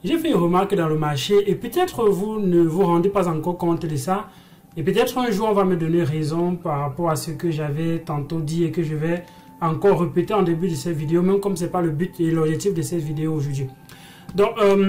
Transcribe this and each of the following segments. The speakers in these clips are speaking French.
j'ai fait une remarque dans le marché et peut-être vous ne vous rendez pas encore compte de ça. Et peut-être un jour on va me donner raison par rapport à ce que j'avais tantôt dit et que je vais encore répéter en début de cette vidéo, même comme ce n'est pas le but et l'objectif de cette vidéo aujourd'hui. Donc,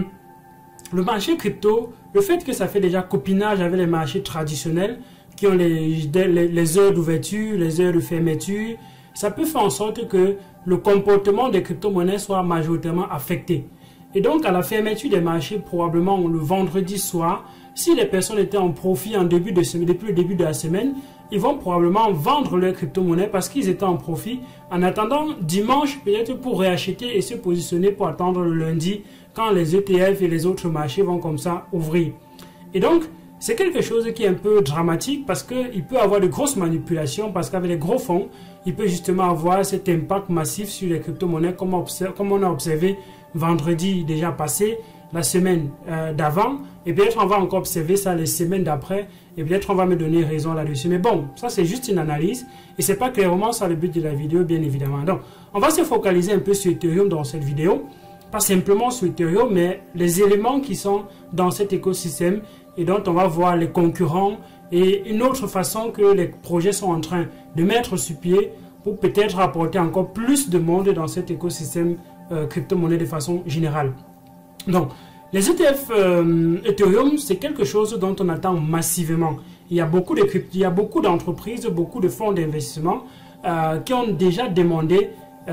le marché crypto, le fait que ça fait déjà copinage avec les marchés traditionnels qui ont les heures d'ouverture, les heures de fermeture, ça peut faire en sorte que le comportement des crypto-monnaies soit majoritairement affecté. Et donc, à la fermeture des marchés, probablement le vendredi soir, si les personnes étaient en profit en début de semaine, depuis le début de la semaine, ils vont probablement vendre leurs crypto-monnaies parce qu'ils étaient en profit en attendant dimanche peut-être pour réacheter et se positionner pour attendre le lundi quand les ETF et les autres marchés vont comme ça ouvrir. Et donc, c'est quelque chose qui est un peu dramatique parce qu'il peut avoir de grosses manipulations parce qu'avec les gros fonds, il peut justement avoir cet impact massif sur les crypto-monnaies comme on a observé vendredi déjà passé, la semaine d'avant, et peut-être on va encore observer ça les semaines d'après, et peut-être on va me donner raison là-dessus. Mais bon, ça c'est juste une analyse, et c'est pas clairement ça le but de la vidéo, bien évidemment. Donc, on va se focaliser un peu sur Ethereum dans cette vidéo, pas simplement sur Ethereum, mais les éléments qui sont dans cet écosystème, et dont on va voir les concurrents, et une autre façon que les projets sont en train de mettre sur pied, pour peut-être apporter encore plus de monde dans cet écosystème crypto-monnaie de façon générale. Donc, les ETF Ethereum, c'est quelque chose dont on attend massivement. Il y a beaucoup d'entreprises, beaucoup de fonds d'investissement qui ont déjà demandé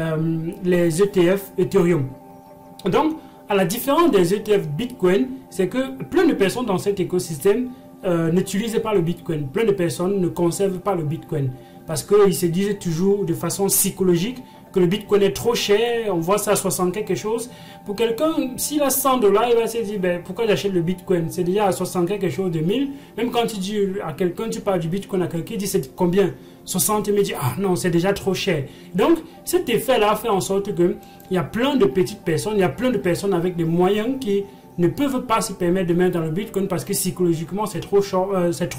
les ETF Ethereum. Donc, à la différence des ETF Bitcoin, c'est que plein de personnes dans cet écosystème n'utilisent pas le Bitcoin. Plein de personnes ne conservent pas le Bitcoin parce qu'ils se disent toujours de façon psychologique que le Bitcoin est trop cher, on voit ça à 60 quelque chose. Pour quelqu'un, s'il a 100 $, il va se dire, ben, pourquoi j'achète le Bitcoin? C'est déjà à 60 quelque chose de 1000. Même quand tu dis à quelqu'un, tu parles du Bitcoin à quelqu'un, il dit c'est combien? 60 000, il dit, ah non, c'est déjà trop cher. Donc, cet effet-là fait en sorte qu'il y a plein de petites personnes, il y a plein de personnes avec des moyens qui ne peuvent pas se permettre de mettre dans le Bitcoin parce que psychologiquement, c'est trop fort,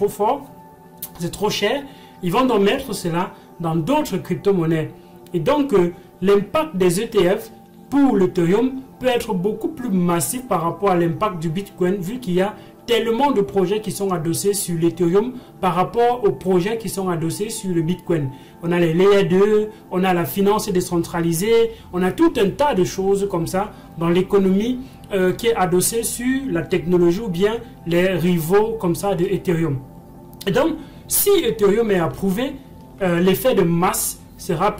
c'est trop cher. Ils vont donc mettre cela dans d'autres crypto-monnaies. Et donc, l'impact des ETF pour l'Ethereum peut être beaucoup plus massif par rapport à l'impact du Bitcoin, vu qu'il y a tellement de projets qui sont adossés sur l'Ethereum par rapport aux projets qui sont adossés sur le Bitcoin. On a les Layer 2, on a la finance décentralisée, on a tout un tas de choses comme ça dans l'économie qui est adossée sur la technologie ou bien les rivaux comme ça de Ethereum. Et donc, si Ethereum est approuvé, l'effet de masse sera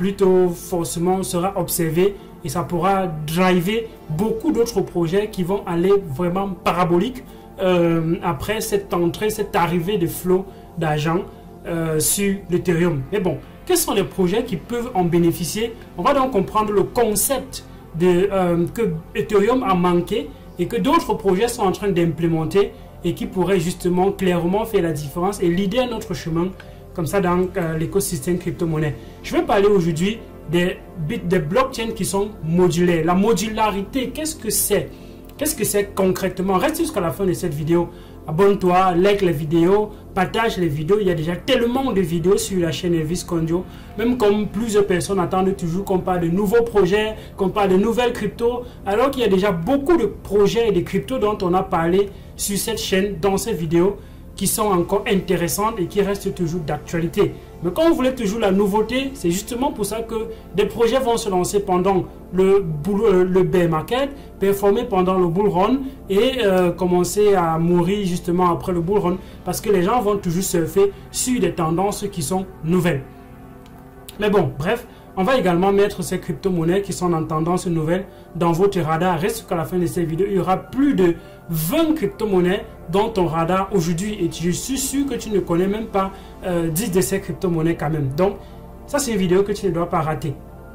observé et ça pourra driver beaucoup d'autres projets qui vont aller vraiment paraboliques après cette entrée, cette arrivée de flot d'argent sur l'Ethereum. Mais bon, quels sont les projets qui peuvent en bénéficier? On va donc comprendre le concept que Ethereum a manqué et que d'autres projets sont en train d'implémenter et qui pourraient justement clairement faire la différence et l'idée à notre chemin comme ça dans l'écosystème crypto-monnaie. Je vais parler aujourd'hui des blockchains qui sont modulaires. La modularité, qu'est-ce que c'est? Qu'est-ce que c'est concrètement? Reste jusqu'à la fin de cette vidéo. Abonne-toi, like les vidéos, partage les vidéos. Il y a déjà tellement de vidéos sur la chaîne Elvis Kondio. Même comme plusieurs personnes attendent toujours qu'on parle de nouveaux projets, qu'on parle de nouvelles cryptos, alors qu'il y a déjà beaucoup de projets et de cryptos dont on a parlé sur cette chaîne, dans cette vidéo, qui sont encore intéressantes et qui restent toujours d'actualité. Mais quand vous voulez toujours la nouveauté, c'est justement pour ça que des projets vont se lancer pendant le bear market, performer pendant le bull run et commencer à mourir justement après le bull run parce que les gens vont toujours surfer sur des tendances qui sont nouvelles. Mais bon, bref, on va également mettre ces crypto-monnaies qui sont en tendance nouvelle dans votre radar. Reste jusqu'à la fin de cette vidéo. Il y aura plus de 20 crypto-monnaies dans ton radar aujourd'hui. Et je suis sûr que tu ne connais même pas 10 de ces crypto-monnaies quand même. Donc, ça c'est une vidéo que tu ne dois pas rater.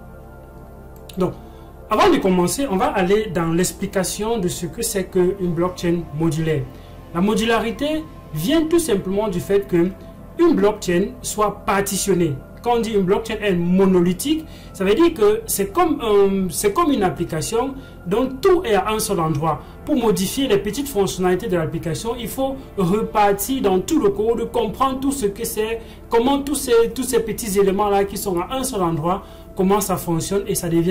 Donc, avant de commencer, on va aller dans l'explication de ce que c'est qu'une blockchain modulaire. La modularité vient tout simplement du fait qu'une blockchain soit partitionnée. Quand on dit une blockchain est monolithique, ça veut dire que c'est comme une application dont tout est à un seul endroit. Pour modifier les petites fonctionnalités de l'application, il faut repartir dans tout le code, comprendre tout ce que c'est, comment tous ces petits éléments-là qui sont à un seul endroit, comment ça fonctionne et ça devient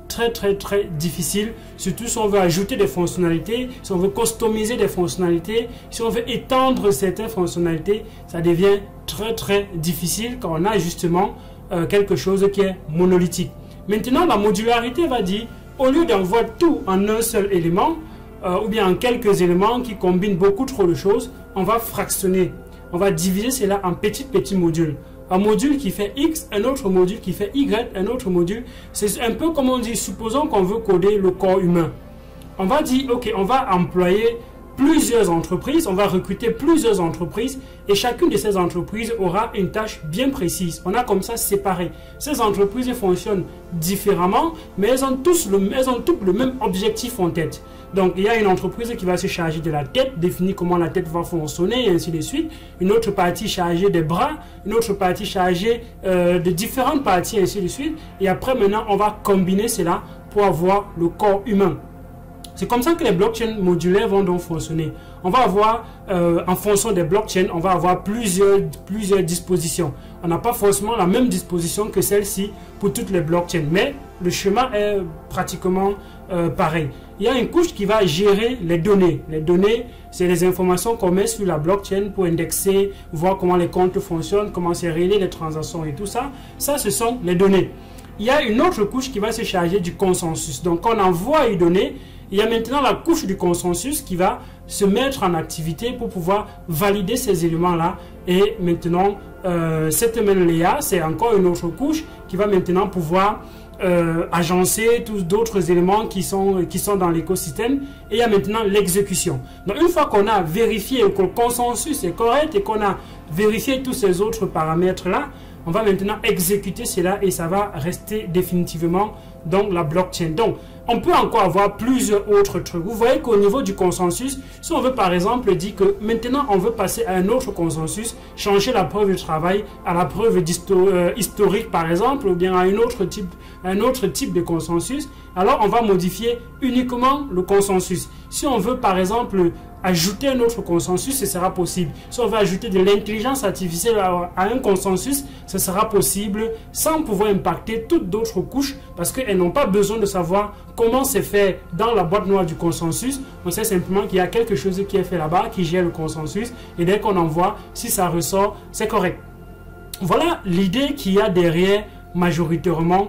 très difficile, surtout si on veut ajouter des fonctionnalités, si on veut customiser des fonctionnalités, si on veut étendre certaines fonctionnalités, ça devient très difficile quand on a justement quelque chose qui est monolithique. Maintenant, la modularité va dire, au lieu d'envoyer tout en un seul élément, ou bien en quelques éléments qui combinent beaucoup trop de choses, on va fractionner. On va diviser cela en petits modules. Un module qui fait X, un autre module qui fait Y, un autre module. C'est un peu comme on dit, supposons qu'on veut coder le corps humain. On va dire, ok, on va employer plusieurs entreprises, on va recruter plusieurs entreprises et chacune de ces entreprises aura une tâche bien précise. On a comme ça séparé. Ces entreprises fonctionnent différemment, mais elles ont toutes le même objectif en tête. Donc, il y a une entreprise qui va se charger de la tête, définir comment la tête va fonctionner et ainsi de suite. Une autre partie chargée des bras, une autre partie chargée de différentes parties et ainsi de suite. Et après, maintenant, on va combiner cela pour avoir le corps humain. C'est comme ça que les blockchains modulaires vont donc fonctionner. On va avoir, en fonction des blockchains, on va avoir plusieurs dispositions. On n'a pas forcément la même disposition que celle-ci pour toutes les blockchains, mais le schéma est pratiquement pareil. Il y a une couche qui va gérer les données. Les données, c'est les informations qu'on met sur la blockchain pour indexer, voir comment les comptes fonctionnent, comment c'est réglé les transactions et tout ça. Ça, ce sont les données. Il y a une autre couche qui va se charger du consensus. Donc, quand on envoie une donnée, il y a maintenant la couche du consensus qui va se mettre en activité pour pouvoir valider ces éléments-là. Et maintenant, cette même layer, c'est encore une autre couche qui va maintenant pouvoir agencer tous d'autres éléments qui sont dans l'écosystème. Et il y a maintenant l'exécution. Donc, une fois qu'on a vérifié que le consensus est correct et qu'on a vérifié tous ces autres paramètres-là, on va maintenant exécuter cela et ça va rester définitivement dans la blockchain. Donc, on peut encore avoir plusieurs autres trucs. Vous voyez qu'au niveau du consensus, si on veut par exemple dire que maintenant on veut passer à un autre consensus, changer la preuve de travail à la preuve historique par exemple, ou bien à un autre type de consensus, alors on va modifier uniquement le consensus. Si on veut par exemple ajouter un autre consensus, ce sera possible. Si on veut ajouter de l'intelligence artificielle à un consensus, ce sera possible sans pouvoir impacter toutes d'autres couches parce qu'elles n'ont pas besoin de savoir comment c'est fait dans la boîte noire du consensus. On sait simplement qu'il y a quelque chose qui est fait là-bas, qui gère le consensus et dès qu'on envoie, si ça ressort, c'est correct. Voilà l'idée qu'il y a derrière majoritairement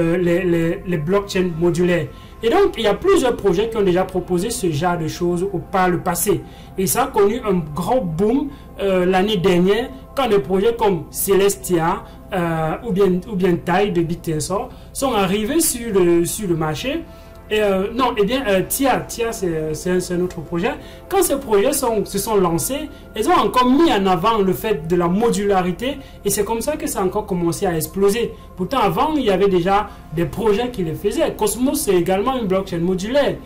les blockchains modulaires. Et donc, il y a plusieurs projets qui ont déjà proposé ce genre de choses par le passé. Et ça a connu un grand boom l'année dernière quand des projets comme Celestia ou bien Tide de Bitensor sont arrivés sur le marché. Et Tia c'est un autre projet. Quand ces projets se sont lancés, ils ont encore mis en avant le fait de la modularité et c'est comme ça que ça a encore commencé à exploser. Pourtant avant, il y avait déjà des projets qui les faisaient. Cosmos, c'est également une blockchain modulaire.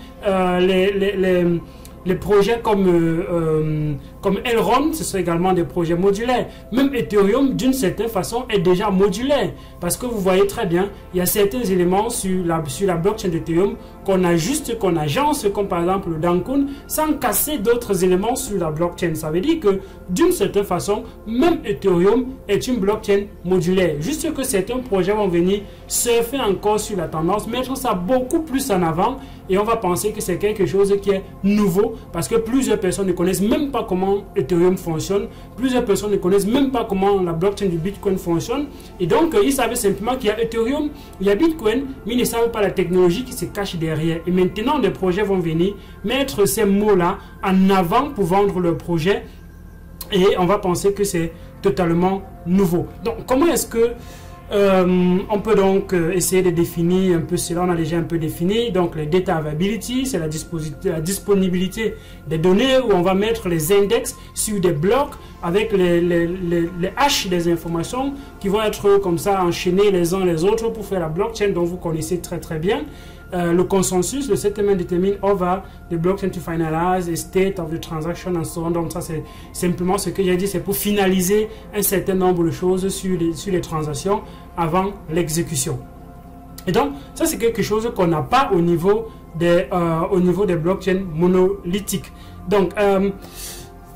Les projets comme Elrond, ce sont également des projets modulaires. Même Ethereum, d'une certaine façon, est déjà modulaire. Parce que vous voyez très bien, il y a certains éléments sur la blockchain d'Ethereum qu'on ajuste, qu'on agence, comme par exemple le Dankun, sans casser d'autres éléments sur la blockchain. Ça veut dire que, d'une certaine façon, même Ethereum est une blockchain modulaire. Juste que certains projets vont venir surfer encore sur la tendance, mettre ça beaucoup plus en avant et on va penser que c'est quelque chose qui est nouveau parce que plusieurs personnes ne connaissent même pas comment Ethereum fonctionne, plusieurs personnes ne connaissent même pas comment la blockchain du Bitcoin fonctionne et donc ils savaient simplement qu'il y a Ethereum, il y a Bitcoin, mais ils ne savent pas la technologie qui se cache derrière. Et maintenant des projets vont venir mettre ces mots-là en avant pour vendre leur projet et on va penser que c'est totalement nouveau. Donc comment est-ce que on peut donc essayer de définir un peu cela, on a déjà un peu défini. Donc les data availability, c'est la disponibilité des données où on va mettre les index sur des blocs avec les hash des informations qui vont être comme ça enchaînés les uns les autres pour faire la blockchain dont vous connaissez très bien. Le consensus, le settlement determine over the blockchain to finalize the state of the transaction and so on. Donc ça c'est simplement ce que j'ai dit, c'est pour finaliser un certain nombre de choses sur les transactions avant l'exécution. Et donc ça c'est quelque chose qu'on n'a pas au niveau des blockchains monolithiques. Donc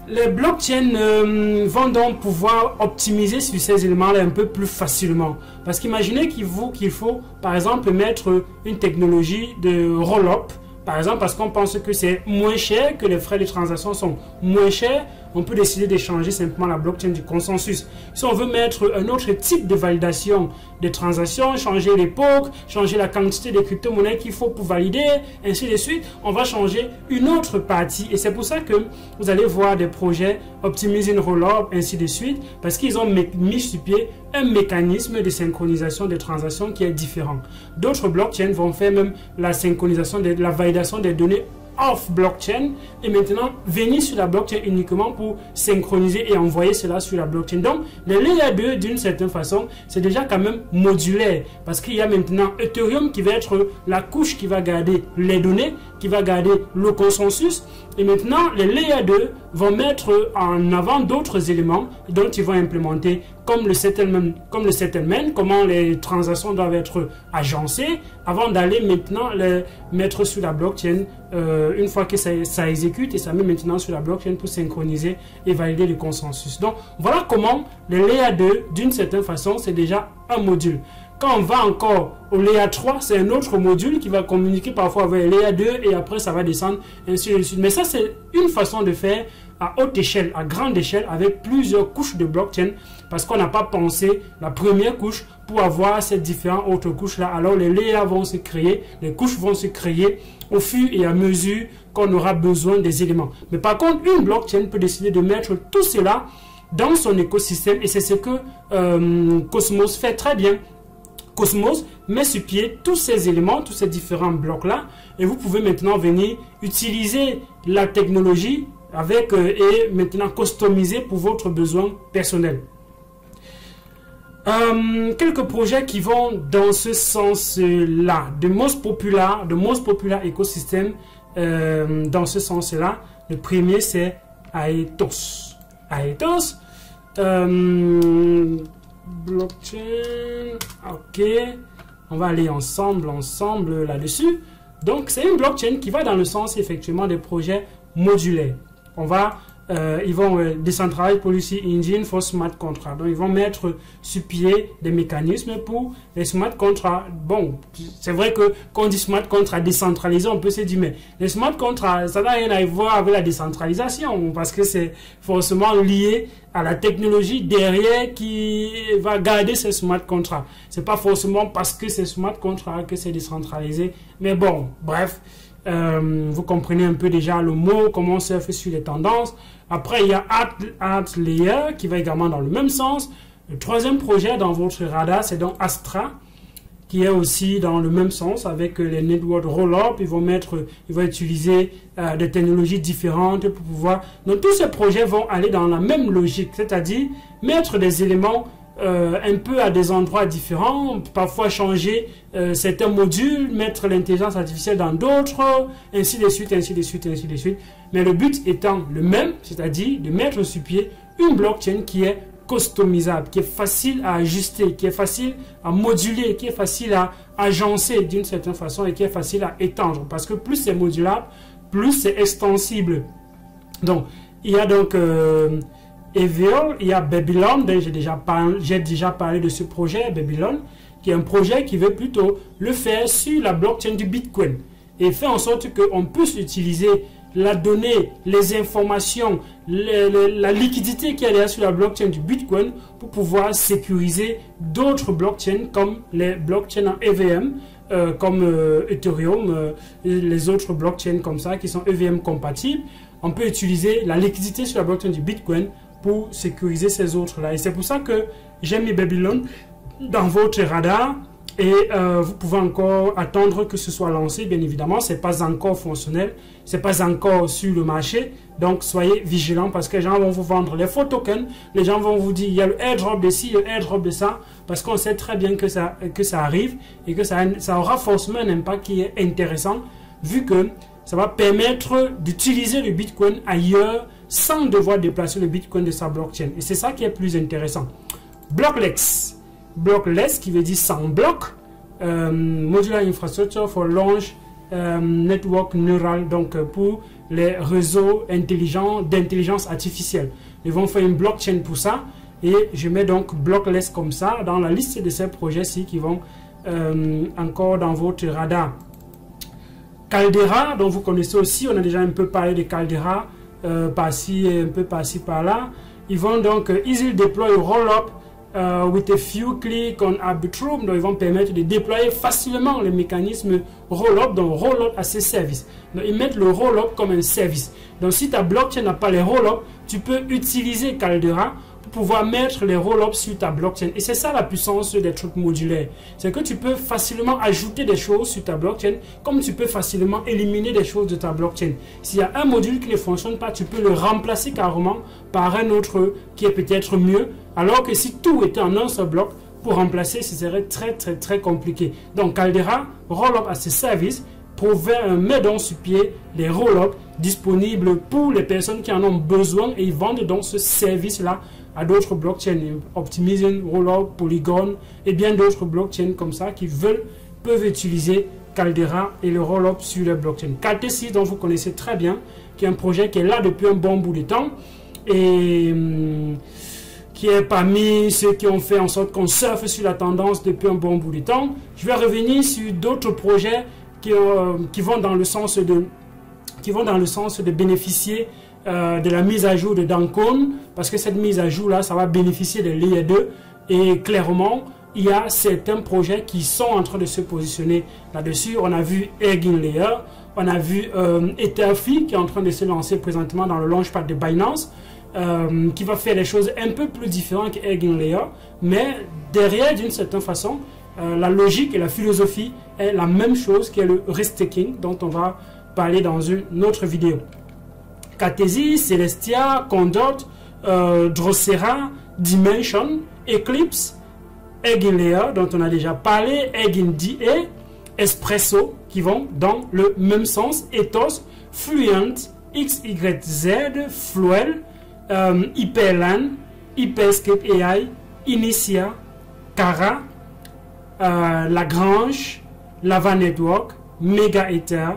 Les blockchains vont donc pouvoir optimiser sur ces éléments-là un peu plus facilement. Parce qu'imaginez qu'il faut, par exemple, mettre une technologie de roll-up. Par exemple, parce qu'on pense que c'est moins cher, que les frais de transaction sont moins chers, on peut décider d'échanger simplement la blockchain du consensus. Si on veut mettre un autre type de validation des transactions, changer l'époque, changer la quantité de crypto-monnaies qu'il faut pour valider, ainsi de suite, on va changer une autre partie. Et c'est pour ça que vous allez voir des projets optimising roll-up, ainsi de suite, parce qu'ils ont mis sur pied un mécanisme de synchronisation des transactions qui est différent. D'autres blockchains vont faire même la synchronisation, la validation des données off blockchain et maintenant venir sur la blockchain uniquement pour synchroniser et envoyer cela sur la blockchain. Donc le layer 2 d'une certaine façon c'est déjà quand même modulaire parce qu'il y a maintenant Ethereum qui va être la couche qui va garder les données, qui va garder le consensus, et maintenant les layer 2 vont mettre en avant d'autres éléments dont ils vont implémenter comme le settlement, comment les transactions doivent être agencées avant d'aller maintenant les mettre sur la blockchain une fois que ça exécute, et ça met maintenant sur la blockchain pour synchroniser et valider le consensus. Donc voilà comment le layer 2 d'une certaine façon c'est déjà un module. Quand on va encore au layer 3, c'est un autre module qui va communiquer parfois avec le layer 2 et après ça va descendre ainsi de suite. Mais ça c'est une façon de faire à haute échelle, à grande échelle, avec plusieurs couches de blockchain, parce qu'on n'a pas pensé la première couche pour avoir ces différentes autres couches là. Alors les layers vont se créer, les couches vont se créer au fur et à mesure qu'on aura besoin des éléments. Mais par contre, une blockchain peut décider de mettre tout cela dans son écosystème, et c'est ce que Cosmos fait très bien. Cosmos met sur pied tous ces éléments, tous ces différents blocs là, et vous pouvez maintenant venir utiliser la technologie avec et maintenant customiser pour votre besoin personnel. Quelques projets qui vont dans ce sens-là. The most popular ecosystem dans ce sens-là. Le premier c'est Aethos. Aethos, blockchain. Ok, on va aller ensemble là-dessus. Donc c'est une blockchain qui va dans le sens effectivement des projets modulaires. Ils vont Decentralized Policy Engine for Smart Contracts. Donc, ils vont mettre sur pied des mécanismes pour les smart contracts. Bon, c'est vrai que quand on dit smart contracts décentralisés, on peut se dire, mais les smart contracts, ça n'a rien à voir avec la décentralisation, parce que c'est forcément lié à la technologie derrière qui va garder ces smart contracts. C'est pas forcément parce que c'est smart contracts que c'est décentralisé. Mais bon, bref. Vous comprenez un peu déjà le mot, comment on surfe sur les tendances. Après, il y a Art Layer qui va également dans le même sens. Le troisième projet dans votre radar, c'est donc Astra, qui est aussi dans le même sens avec les network roll-up. Ils vont utiliser des technologies différentes pour pouvoir. Donc, tous ces projets vont aller dans la même logique, c'est-à-dire mettre des éléments un peu à des endroits différents, parfois changer certains modules, mettre l'intelligence artificielle dans d'autres, ainsi de suite. Mais le but étant le même, c'est-à-dire de mettre sur pied une blockchain qui est customisable, qui est facile à ajuster, qui est facile à moduler, qui est facile à agencer d'une certaine façon et qui est facile à étendre. Parce que plus c'est modulable, plus c'est extensible. Donc, il y a donc Evil, il y a Babylon, j'ai déjà parlé de ce projet, Babylon, qui est un projet qui veut plutôt le faire sur la blockchain du Bitcoin et faire en sorte qu'on puisse utiliser la donnée, les informations, la liquidité qui est derrière sur la blockchain du Bitcoin pour pouvoir sécuriser d'autres blockchains comme les blockchains en EVM, comme Ethereum, les autres blockchains comme ça qui sont EVM compatibles. On peut utiliser la liquidité sur la blockchain du Bitcoin pour sécuriser ces autres-là. Et c'est pour ça que j'ai mis Babylon dans votre radar. Et vous pouvez encore attendre que ce soit lancé. Bien évidemment, ce n'est pas encore fonctionnel. Ce n'est pas encore sur le marché. Donc, soyez vigilants parce que les gens vont vous vendre les faux tokens. Les gens vont vous dire, il y a le airdrop de ci, le airdrop de ça. Parce qu'on sait très bien que ça arrive et que ça aura forcément un impact qui est intéressant vu que ça va permettre d'utiliser le Bitcoin ailleurs sans devoir déplacer le Bitcoin de sa blockchain. Et c'est ça qui est plus intéressant. Blockless. Blockless qui veut dire sans bloc. Modular Infrastructure for Launch network neural, donc pour les réseaux intelligents d'intelligence artificielle. Ils vont faire une blockchain pour ça et je mets donc Blockless comme ça dans la liste de ces projets-ci qui vont encore dans votre radar. Caldera, dont vous connaissez aussi, on a déjà un peu parlé de Caldera par-ci et un peu par-ci par-là. Ils vont donc easily deploy a roll-up with a few click on Arbitrum, donc ils vont permettre de déployer facilement le mécanisme roll-up, donc roll-up à ces services. Donc ils mettent le roll-up comme un service. Donc si ta blockchain n'a pas les roll-up, tu peux utiliser Caldera pour pouvoir mettre les roll-ups sur ta blockchain. Et c'est ça la puissance des trucs modulaires. C'est que tu peux facilement ajouter des choses sur ta blockchain, comme tu peux facilement éliminer des choses de ta blockchain. S'il y a un module qui ne fonctionne pas, tu peux le remplacer carrément par un autre qui est peut-être mieux. Alors que si tout était en un seul bloc, pour remplacer, ce serait très compliqué. Donc Caldera, roll-up à ses services, met donc sur pied les roll-ups disponibles pour les personnes qui en ont besoin et ils vendent donc ce service-là à d'autres blockchains, Optimism, Rollup, Polygon et bien d'autres blockchains comme ça qui peuvent utiliser Caldera et le Rollup sur les blockchains. KT6, dont vous connaissez très bien, qui est un projet qui est là depuis un bon bout de temps et qui est parmi ceux qui ont fait en sorte qu'on surfe sur la tendance depuis un bon bout de temps. Je vais revenir sur d'autres projets qui vont dans le sens de bénéficier de la mise à jour de Dankon, parce que cette mise à jour là, ça va bénéficier de Layer 2 et clairement, il y a certains projets qui sont en train de se positionner là-dessus. On a vu Egin Layer, on a vu Etherfi qui est en train de se lancer présentement dans le launchpad de Binance, qui va faire des choses un peu plus différentes que Egin Layer, mais derrière, d'une certaine façon, la logique et la philosophie est la même chose que le restaking dont on va parler dans une autre vidéo. Catesi, Celestia, Condot, Drosera, Dimension, Eclipse, Egin Layer dont on a déjà parlé, Egin DA, Espresso qui vont dans le même sens, Ethos, Fluent, XYZ, Fluel, Hyperland, Hyperscape AI, Initia, Cara, Lagrange, Lava Network, Mega Ether,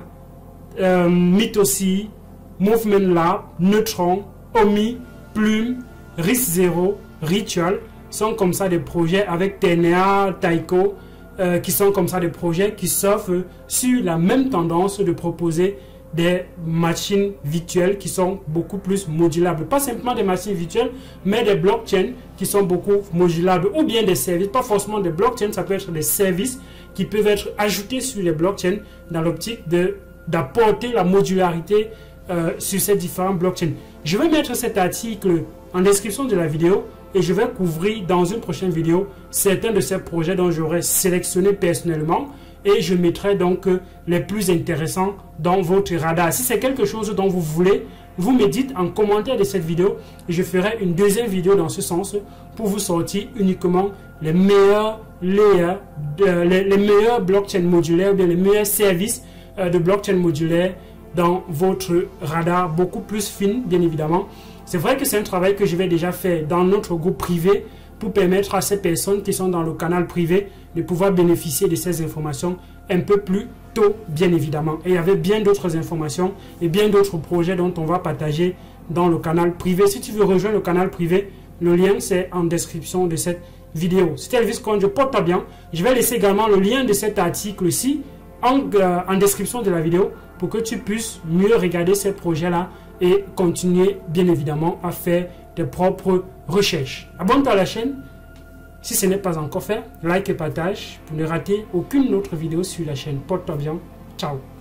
Mythosi, Movement Lab, Neutron, Omi, Plume, Risk Zero, Ritual sont comme ça des projets avec TNA, Taiko, qui sont comme ça des projets qui surfent sur la même tendance de proposer des machines virtuelles qui sont beaucoup plus modulables. Pas simplement des machines virtuelles, mais des blockchains qui sont beaucoup modulables ou bien des services, pas forcément des blockchains, ça peut être des services qui peuvent être ajoutés sur les blockchains dans l'optique d'apporter la modularité sur ces différents blockchains. Je vais mettre cet article en description de la vidéo et je vais couvrir dans une prochaine vidéo certains de ces projets dont j'aurais sélectionné personnellement et je mettrai donc les plus intéressants dans votre radar. Si c'est quelque chose dont vous voulez, vous me dites en commentaire de cette vidéo et je ferai une deuxième vidéo dans ce sens pour vous sortir uniquement les meilleurs layers, les meilleurs blockchains modulaires ou bien les meilleurs services de blockchain modulaire dans votre radar, beaucoup plus fine bien évidemment. C'est vrai que c'est un travail que je vais déjà faire dans notre groupe privé pour permettre à ces personnes qui sont dans le canal privé de pouvoir bénéficier de ces informations un peu plus tôt bien évidemment. Et il y avait bien d'autres informations et bien d'autres projets dont on va partager dans le canal privé. Si tu veux rejoindre le canal privé, le lien c'est en description de cette vidéo. C'était Elvis Conde, porte-toi bien. Je vais laisser également le lien de cet article-ci en description de la vidéo pour que tu puisses mieux regarder ces projets-là et continuer bien évidemment à faire tes propres recherches. Abonne-toi à la chaîne si ce n'est pas encore fait, like et partage pour ne rater aucune autre vidéo sur la chaîne. Porte-toi bien, ciao.